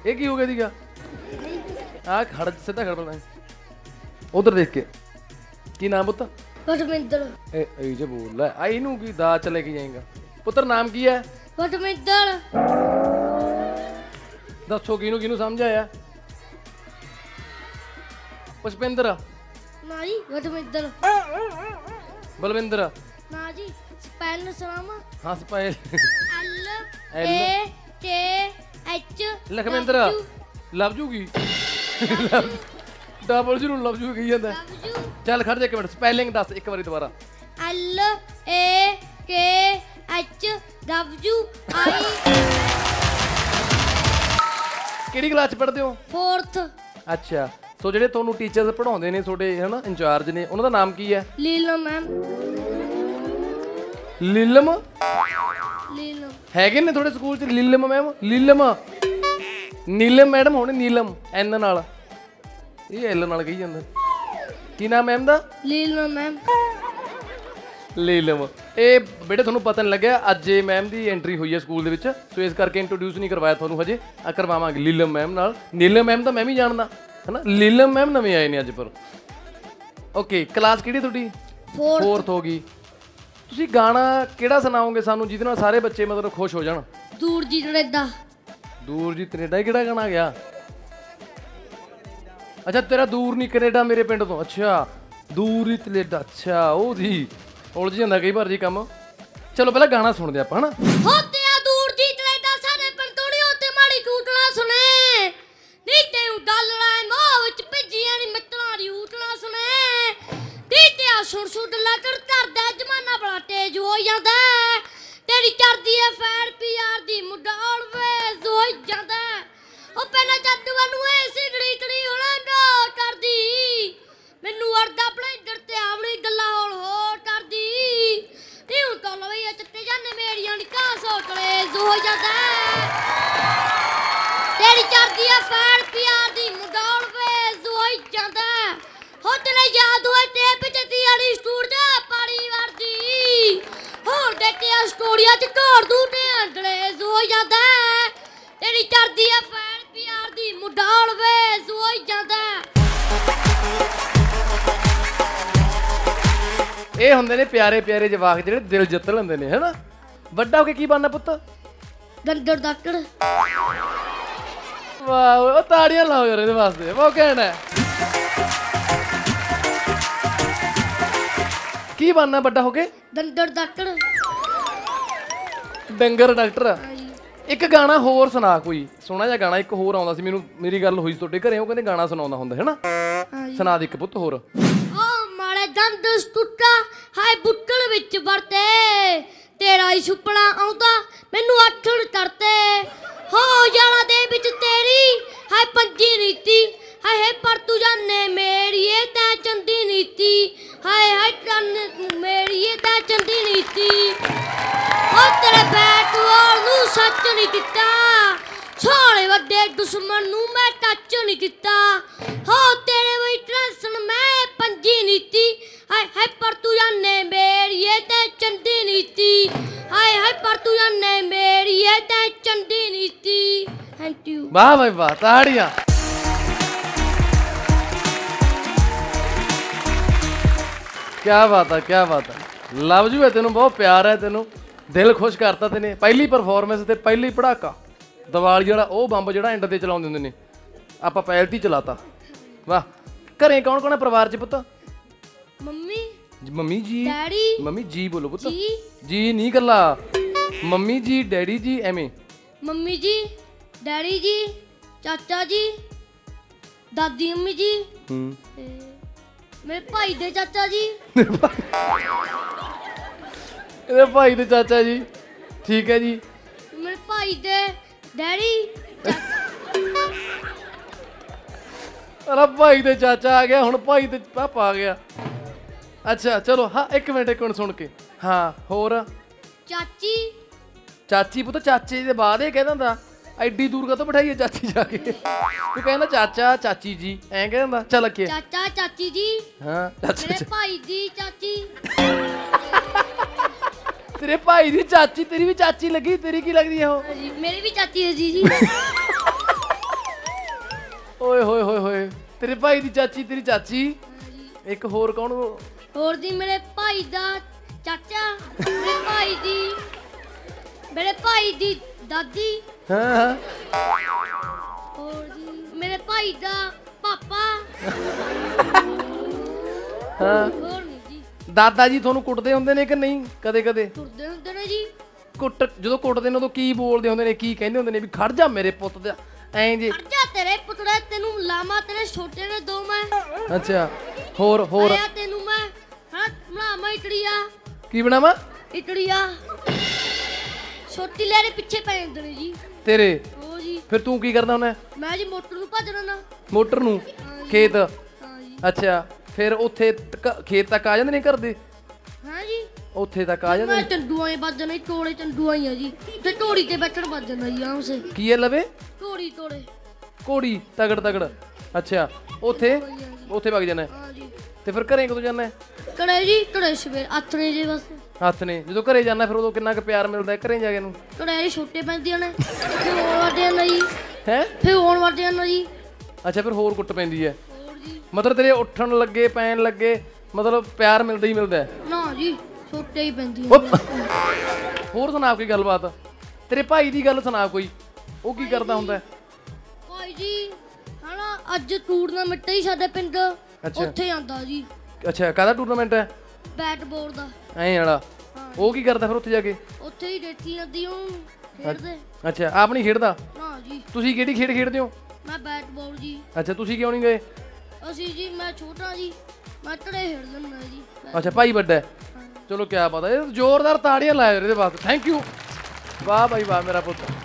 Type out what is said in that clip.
ये की हो गया दीगा आ खड़ सीधा खड़ पड़ा उधर देख के की नाम पुत्र वटमिंदर ए जे बोल ले आई नू की दा चले के जाएगा पुत्र नाम की है वटमिंदर दसो किनू किनू समझ आया पुष्पेंद्र ना जी वटमिंदर बलविंद्र ना जी स्पेल सलाम हाँ spell L A K H Lakhwinder लव जूगी डबल जू लव जू कही जाता चल खड़ जा एक मिनट स्पेलिंग दस एक बारी दोबारा L A K H W I ਕਿਹੜੀ ਕਲਾਸ ਚ ਪੜ੍ਹਦੇ ਹੋ 4th ਅੱਛਾ ਸੋ ਜਿਹੜੇ ਤੁਹਾਨੂੰ ਟੀਚਰਸ ਪੜਾਉਂਦੇ ਨੇ ਤੁਹਾਡੇ ਹਨਾ ਇੰਚਾਰਜ ਨੇ ਉਹਨਾਂ ਦਾ ਨਾਮ ਕੀ ਹੈ ਲੀਲਮ ਮੈਮ ਲੀਲਮ ਲੀਲਮ ਹੈਗੇ ਨੇ ਤੁਹਾਡੇ ਸਕੂਲ ਚ ਲੀਲਮ ਮੈਮ ਲੀਲਮ ਨੀਲਮ ਮੈਡਮ ਹੋਣੀ ਨੀਲਮ ਐਨ ਨਾਲ ਇਹ ਐਲ ਨਾਲ ਕਹੀ ਜਾਂਦਾ ਕੀ ਨਾਮ ਮੈਮ ਦਾ ਲੀਲਮ ਮੈਮ ਲੀਲਮ ਇਹ ਬੇਟੇ ਤੁਹਾਨੂੰ ਪਤਾ ਨਹੀਂ ਲੱਗਿਆ ਅੱਜ ਇਹ ਮੈਮ ਦੀ ਐਂਟਰੀ ਹੋਈ ਹੈ ਸਕੂਲ ਦੇ ਵਿੱਚ ਸੋ ਇਸ ਕਰਕੇ ਇੰਟਰੋਡਿਊਸ ਨਹੀਂ ਕਰਵਾਇਆ ਤੁਹਾਨੂੰ ਹਜੇ ਆ ਕਰਵਾਵਾਂਗੇ ਲੀਲਮ ਮੈਮ ਨਾਲ ਨੀਲਮ ਮੈਮ ਤਾਂ ਮੈਂ ਵੀ ਜਾਣਦਾ ਹੈਨਾ ਲੀਲਮ ਮੈਮ ਨਵੇਂ ਆਏ ਨੇ ਅੱਜ ਪਰ ਓਕੇ ਕਲਾਸ ਕਿਹੜੀ ਤੁਹਾਡੀ 4th ਹੋ ਗਈ ਤੁਸੀਂ ਗਾਣਾ ਕਿਹੜਾ ਸੁਣਾਓਗੇ ਸਾਨੂੰ ਜਿਹਦੇ ਨਾਲ ਸਾਰੇ ਬੱਚੇ ਮਤਲਬ ਖੁਸ਼ ਹੋ ਜਾਣ ਦੂਰ ਜੀ ਕੈਨੇਡਾ ਦੂਰ ਜੀ ਕੈਨੇਡਾ ਕਿਹੜਾ ਗਾਣਾ ਗਿਆ ਅੱਛਾ ਤੇਰਾ ਦੂਰ ਨਹੀਂ ਕੈਨੇਡਾ ਮੇਰੇ ਪਿੰਡ ਤੋਂ ਅੱਛਾ ਦੂਰ ਹੀ ਕੈਨੇਡਾ ਅੱਛਾ ਉਹ ਜੀ ਉਲਝ ਜਾਂਦਾ ਕਈ ਵਾਰ ਜੀ ਕੰਮ ਚਲੋ ਪਹਿਲਾਂ ਗਾਣਾ ਸੁਣਦੇ ਆਪਾਂ ਹਨਾ ਹੋਤੇ ਆ ਦੂਰ ਜੀ ਕੈਨੇਡਾ ਸਾਡੇ ਪਿੰਡ ਤੋੜੀ ਉੱਤੇ ਮਾੜੀ ਕੂਟਣਾ ਸੁਣੇ ਨੀ ਤੈਨੂੰ ਡਾਲਣਾ ਮੋਹ ਵਿੱਚ ਭਿੱਜੀਆਂ ਨੀ ਮਿੱਤਰਾਂ ਦੀ ਊਟਣਾ ਸੁਣੇ ਨੀ ਤੇ ਆ ਸੁਣ ਸੁਣ ਲੱਕੜ ਧਰਦਾ ਜਮਾਨਾ ਬੜਾ ਤੇਜ਼ ਹੋ ਜਾਂਦਾ ਤੇਰੀ ਚੜਦੀ ਐ ਫੈਰ ਪੀਆਰ ਦੀ ਮੁੰਡਾ ਆਲਵੇਜ਼ ਹੋ ਜਾਂਦਾ ਉਹ ਪਹਿਲਾਂ ਜੱਦ ਨੂੰ ਐ ਸਿਗੜੀ ਕੜੀ ਹੋਣਾ ਨਾ ਕਰਦੀ ਮੈਨੂੰ ਅਰਦਾ ਬਲੈਂਡਰ ਤੇ ਆਵਣੀ ਗੱਲਾਂ ਹੋਲ ਹੋ ਕਰਦੀ ਨੀ ਹੁਣ ਤਾਂ ਲਵਈਆ ਚੱਤੇ ਜਾਂਦੇ ਮੇਰੀਆਂ ਨੀ ਕਾਹ ਸੋਟਲੇ ਹੋ ਜਾਂਦਾ ਤੇਰੀ ਚੜਦੀ ਐ ਫੈਰ ਪੀਆਰ ਦੀ ਮੁੰਡਾ ਆਲਵੇਜ਼ ਹੋ ਜਾਂਦਾ ਹੋ ਤੇਰੇ ਯਾਦ ਹੋਏ ਟੇਪ ਚ ਤੀ ਵਾਲੀ ਸਟੂਡ ਜਾ ਪਾਣੀ ਵਰਦੀ ਹੋਰ ਦੇਖਿਆ ਸਟੋਰੀਆਂ ਚ ਘੋੜ ਦੂ ਤੇ ਅੰਡਲੇ ਹੋ ਜਾਂਦਾ ਤੇਰੀ ਚੜਦੀ ਐ ਫੈਰ ਪੀਆਰ ਦੀ ਮੁੰਡਾ ਆਲਵੇਜ਼ ਹੋ ਜਾਂਦਾ ਇਹ ਹੁੰਦੇ ਨੇ ਪਿਆਰੇ ਪਿਆਰੇ ਜਵਾਕ ਜਿਹੜੇ ਦਿਲ ਜਿੱਤ ਲੈਂਦੇ ਨੇ ਹੈਨਾ ਵੱਡਾ ਹੋ ਕੇ ਕੀ ਬਣਨਾ ਪੁੱਤ ਗੰਦਰ ਡਾਕਟਰ ਵਾਹ ਉਹ ਤਾੜੀਆਂ ਲਾਓ ਯਾਰ ਇਹਦੇ ਵਾਸਤੇ ਉਹ ਕਹਿਣਾ ਕੀ ਬਣਨਾ ਵੱਡਾ ਹੋ ਕੇ ਗੰਦਰ ਡਾਕਟਰ ਡੰਗਰ ਡਾਕਟਰ ਇੱਕ ਗਾਣਾ ਹੋਰ ਸੁਣਾ ਕੋਈ ਸੋਹਣਾ ਜਿਹਾ ਗਾਣਾ ਇੱਕ ਹੋਰ ਆਉਂਦਾ ਸੀ ਮੈਨੂੰ ਮੇਰੀ ਗੱਲ ਹੋਈ ਤੁਹਾਡੇ ਘਰੇ ਉਹ ਕਹਿੰਦੇ ਗਾਣਾ ਸੁਣਾਉਂਦਾ ਹੁੰਦਾ ਹੈਨਾ ਸੁਣਾ ਦੇ ਇੱਕ ਪੁੱਤ ਹੋਰ ਮਾੜੇ ਦੰਦ ਟੁੱਟਾ ਹਾਏ ਬੁੱਟਲ ਵਿੱਚ ਵਰਤੇ ਤੇਰਾ ਹੀ ਸੁਪਨਾ ਆਉਂਦਾ ਮੈਨੂੰ ਅੱਠਣ ਕਰਤੇ ਹੋ ਜਾਣਾ ਦੇ ਵਿੱਚ ਤੇਰੀ ਹਾਏ ਪੰਜੀ ਨੀਤੀ ਹਾਏ ਪਰ ਤੂੰ ਜਾਣੇ ਮੇਰੀ ਇਹ ਤਾਂ ਚੰਦੀ ਨੀਤੀ ਹਾਏ ਹਾਏ ਤਨ ਮੇਰੀ ਇਹ ਤਾਂ ਚੰਦੀ ਨੀਤੀ ਹੋ ਤੇਰੇ ਬੈਟ ਵਾਲ ਨੂੰ ਸੱਚ ਨਹੀਂ ਦਿੱਤਾ ਛੋਲੇ ਵੱਡੇ ਦੁਸ਼ਮਣ ਨੂੰ ਮੈਂ ਟੱਚ ਨਹੀਂ ਕੀਤਾ ਹੋ ਤੇਰੇ ਵੀ ਟੈਂਸ਼ਨ ਮੈਂ ਪੰਜੀ ਨੀਤੀ ਹਾਏ ਹਾਏ ਪਰ ਤੂੰ ਜਾਣੇ ਮੇਰੀ ਇਹ ਤਾਂ ਚੰਦੀ ਨੀਤੀ ਹਾਏ ਹਾਏ ਪਰ ਤੂੰ ਜਾਣੇ ਮੇਰੀ ਇਹ ਤਾਂ ਚੰਦੀ ਨੀਤੀ ਥੈਂਕ ਯੂ ਵਾਹ ਭਾਈ ਵਾਹ ਤਾੜੀਆਂ ਕਿਆ ਬਾਤ ਹੈ ਲਵ ਜੂ ਹੈ ਤੈਨੂੰ ਬਹੁਤ ਪਿਆਰ ਹੈ ਤੈਨੂੰ ਦਿਲ ਖੁਸ਼ ਕਰਤਾ ਤੈਨੇ ਪਹਿਲੀ ਪਰਫਾਰਮੈਂਸ ਤੇ ਪਹਿਲੀ ਪੜਾਕਾ ਦੀਵਾਲੀ ਜਿਹੜਾ ਉਹ ਬੰਬ ਜਿਹੜਾ ਐਂਡ ਤੇ ਚਲਾਉਂਦੇ ਹੁੰਦੇ ਨੇ ਆਪਾਂ ਪਹਿਲਤੀ ਚਲਾਤਾ ਵਾਹ ਘਰੇ ਕੌਣ ਕੌਣ ਹੈ ਪਰਿਵਾਰ ਚ ਪੁੱਤ ਮੰਮੀ ਜੀ ਡੈਡੀ ਮੰਮੀ ਜੀ ਬੋਲੋ ਪੁੱਤ ਜੀ ਨਹੀਂ ਗੱਲਾ ਮੰਮੀ ਜੀ ਡੈਡੀ ਜੀ ਐਵੇਂ ਮੰਮੀ ਜੀ ਡੈਡੀ ਜੀ ਚਾਚਾ ਜੀ ਦਾਦੀ ਅੰਮੀ ਜੀ ਮੇਰੇ ਭਾਈ ਦੇ ਚਾਚਾ ਜੀ ਇਹਦੇ ਭਾਈ ਦੇ ਚਾਚਾ ਜੀ ਠੀਕ ਹੈ ਜੀ ਮੇਰੇ ਭਾਈ ਦੇ ਡੈਡੀ ਅਰੇ ਭਾਈ ਦੇ ਚਾਚਾ ਆ ਗਿਆ ਹੁਣ ਭਾਈ ਤੇ ਪਾਪਾ ਆ ਗਿਆ ਅੱਛਾ ਚਲੋ ਹਾਂ ਇੱਕ ਮਿੰਟ ਸੁਣ ਕੇ ਹਾਂ ਹੋਰ ਚਾਚੀ ਪੁੱਤ ਚਾਚੇ ਦੇ ਬਾਅਦ ਇਹ ਕਹਿ ਦਿੰਦਾ ਐਡੀ ਦੂਰ ਕਦੋਂ ਬਿਠਾਈਏ ਚਾਚੀ ਜਾ ਕੇ ਤੂੰ ਕਹਿੰਦਾ ਚਾਚਾ ਚਾਚੀ ਜੀ ਐਂ ਕਹਿ ਦਿੰਦਾ ਚੱਲ ਅੱਗੇ ਚਾਚਾ ਚਾਚੀ ਜੀ ਹਾਂ ਮੇਰੇ ਭਾਈ ਦੀ ਚਾਚੀ ਤੇਰੇ ਭਾਈ ਦੀ ਚਾਚੀ ਤੇਰੀ ਵੀ ਚਾਚੀ ਲੱਗੀ ਤੇਰੀ ਕੀ ਲੱਗਦੀ ਹੈ ਉਹ ਮੇਰੀ ਵੀ ਚਾਚੀ ਹੈ ਜੀ ਓਏ ਹੋਏ ਹੋਏ ਹੋਏ, ਤੇਰੇ ਭਾਈ ਦੀ ਚਾਚੀ ਤੇਰੀ ਚਾਚੀ, ਇੱਕ ਹੋਰ ਕੌਣ? ਹੋਰ ਜੀ ਮੇਰੇ ਭਾਈ ਦਾ ਚਾਚਾ, ਮੇਰੇ ਭਾਈ ਦੀ ਦਾਦੀ, ਹਾਂ ਹੋਰ ਜੀ ਮੇਰੇ ਭਾਈ ਦਾ ਪਾਪਾ, ਹਾਂ। ਹੋਰ ਨਹੀਂ ਜੀ। ਦਾਦਾ ਜੀ ਤੁਹਾਨੂੰ ਕੁੱਟਦੇ ਹੁੰਦੇ ਨੇ ਕਿ ਨਹੀਂ? ਕਦੇ ਕਦੇ ਤੁਰਦੇ ਹੁੰਦੇ ਨੇ ਜੀ। ਜਦੋਂ ਕੁੱਟਦੇ ਨੇ ਉਦੋਂ ਕੀ ਬੋਲਦੇ ਹੁੰਦੇ ਨੇ, ਕੀ ਕਹਿੰਦੇ ਹੁੰਦੇ ਨੇ? ਵੀ ਖੜ ਜਾ ਮੇਰੇ ਪੁੱਤ ਦਾ ਐਂ ਜੇ? ਖੜ ਜਾ ਤੇਰੇ ਪੁੱਤਰੇ, ਤੈਨੂੰ ਲਾਮਾ ਤੇਰੇ ਛੋਟੇ ਨੇ ਦੋ ਮੈਂ। ਅੱਛਾ, ਹੋਰ ਹੋਰ ਆਇਆ ਤੈਨੂੰ ਮੈਂ ਹਾਂ ਬਣਾਵਾਂ ਇਟੜੀਆ। ਕੀ ਬਣਾਵਾਂ? ਇਟੜੀਆ ਛੋਟੀ ਲੈਰੇ ਪਿੱਛੇ ਪੈ ਜਾਂਦੇ ਨੇ ਜੀ ਤੇਰੇ। ਉਹ ਜੀ ਫਿਰ ਤੂੰ ਕੀ ਕਰਦਾ ਹੁੰਦਾ? ਮੈਂ ਜੀ ਮੋਟਰ ਨੂੰ ਭੱਜਣਾ ਨਾ। ਮੋਟਰ ਨੂੰ? ਖੇਤ? ਹਾਂ ਜੀ। ਅੱਛਾ, ਫਿਰ ਉੱਥੇ ਖੇਤ ਤੱਕ ਆ ਜਾਂਦੇ ਨੇ ਘਰ ਦੇ? ਹਾਂ ਜੀ। ਉੱਥੇ ਤੱਕ ਆ ਜਾਂਦੇ ਮੈਂ ਨੇ? ਚੰਡੂਆਂ ਹੀ ਵੱਜਣਾ, ਟੋਲੇ ਚੰਡੂਆਂ ਹੀ ਆ ਜੀ, ਤੇ ਢੋੜੀ ਤੇ ਬੈਠਣ ਵੱਜਣਾ ਜੀ ਆਰਾਮ ਸੇ। ਕੀ ਹੈ ਲਵੇ? ਢੋੜੀ ਤੋੜੇ ਘੋੜੀ ਤਗੜ ਤਗੜ। ਅੱਛਾ, ਉੱਥੇ ਵਗ ਜਾਣਾ? ਹਾਂ ਜੀ। ਤੇ ਫਿਰ ਘਰੇ ਕਦੋਂ ਜਾਣਾ? ਕੜੇ ਜੀ ਕੜੇ ਸਵੇਰ ਆਥਣੇ ਜੇ ਬਸ। ਹੱਥ ਨੇ ਜਦੋਂ ਘਰੇ ਜਾਣਾ ਫਿਰ ਉਦੋਂ ਕਿੰਨਾ ਕੁ ਪਿਆਰ ਮਿਲਦਾ ਘਰੇ ਜਾ ਕੇ ਨੂੰ? ਕੜੇ ਜੀ ਛੋਟੇ ਪੈਂਦੀਆਂ ਨੇ, ਫਿਰ ਹੋਣ ਵੱਜ ਜਾਂਦਾ ਜੀ। ਹੈ? ਫਿਰ ਹੋਣ ਵੱਜ ਜਾਂਦਾ ਜੀ। ਅੱਛਾ, ਫਿਰ ਹੋਰ ਕੁੱਟ ਪੈਂਦੀ ਹੈ? ਹੋਰ ਜੀ। ਮਤਲਬ ਤੇਰੇ ਉੱਠਣ ਲੱਗੇ ਪੈਣ ਲੱਗੇ ਮਤਲਬ ਪਿਆਰ ਮਿਲਦਾ ਹੀ ਮਿਲਦਾ ਹੈ? ਨਾ ਜੀ, ਛੋਟੇ ਹੀ ਪੈਂਦੀਆਂ ਉਹ ਨੇ। ਹੋਰ ਸੁਣਾ ਕੋਈ ਗੱਲਬਾਤ, ਤੇਰੇ ਭਾਈ ਦੀ ਗੱਲ ਸੁਣਾ ਕੋਈ, ਉਹ ਕੀ ਕਰਦਾ ਹੁੰਦਾ? ਭਾਈ ਜੀ ਹਨਾ ਅੱਜ ਟੂਰਨਾਮੈਂਟ ਹੀ ਸਾਡੇ ਪਿੰਡ, ਉੱਥੇ ਆਂਦਾ ਜੀ। ਅੱਛਾ, ਕਾਹਦਾ ਟੂਰਨਾਮੈਂਟ ਹੈ? ਬੈਟ ਬਾਲ ਦਾ। ਐਂ ਵਾਲਾ? ਉਹ ਕੀ ਕਰਦਾ ਫਿਰ ਉੱਥੇ ਜਾ ਕੇ? ਉੱਥੇ ਹੀ ਦੇਖੀ ਜਾਂਦੀ ਹੂੰ ਖੇਡਦੇ। ਅੱਛਾ, ਆਪ ਨਹੀਂ ਖੇਡਦਾ? ਨਾ ਜੀ। ਤੁਸੀਂ ਕਿਹੜੀ ਖੇਡ ਖੇਡਦੇ ਹੋ? ਮੈਂ ਬੈਟ ਬਾਲ ਜੀ। ਅੱਛਾ, ਤੁਸੀਂ ਕਿਉਂ ਨਹੀਂ ਗਏ? ਅਸੀਂ ਜੀ ਮੈਂ ਛੋਟਾ ਜੀ, ਮੈਂ ਧੜੇ ਖੇਡ ਲੈਂਦਾ ਜੀ। ਅੱਛਾ, ਭਾਈ ਵੱਡਾ ਹੈ। ਚਲੋ ਕਿਆ ਪਤਾ, ਇਹ ਜ਼ੋਰਦਾਰ ਤਾੜੀਆਂ ਲਾਇਓ ਇਹਦੇ ਵਾਸਤੇ। ਥੈਂਕ ਯੂ, ਵਾਹ ਭਾਈ ਵਾਹ ਮੇਰਾ ਪੁੱਤ।